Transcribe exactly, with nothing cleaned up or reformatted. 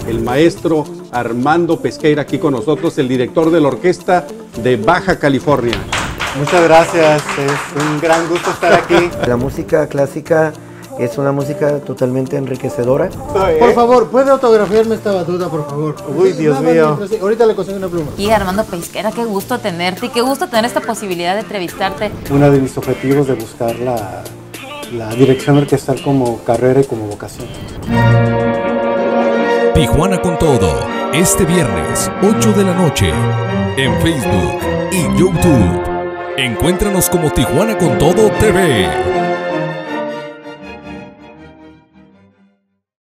el maestro Armando Pesqueira, aquí con nosotros, el director de la orquesta de Baja California. Muchas gracias, es un gran gusto estar aquí. La música clásica es una música totalmente enriquecedora. Por favor, ¿puede autografiarme esta batuta, por favor? Uy, Dios mío. Ahorita le consigo una pluma. Y Armando Pesqueira, qué gusto tenerte y qué gusto tener esta posibilidad de entrevistarte. Uno de mis objetivos de buscar la, la dirección orquestal como carrera y como vocación. Tijuana con Todo, este viernes, ocho de la noche, en Facebook y YouTube. Encuéntranos como Tijuana con Todo T V.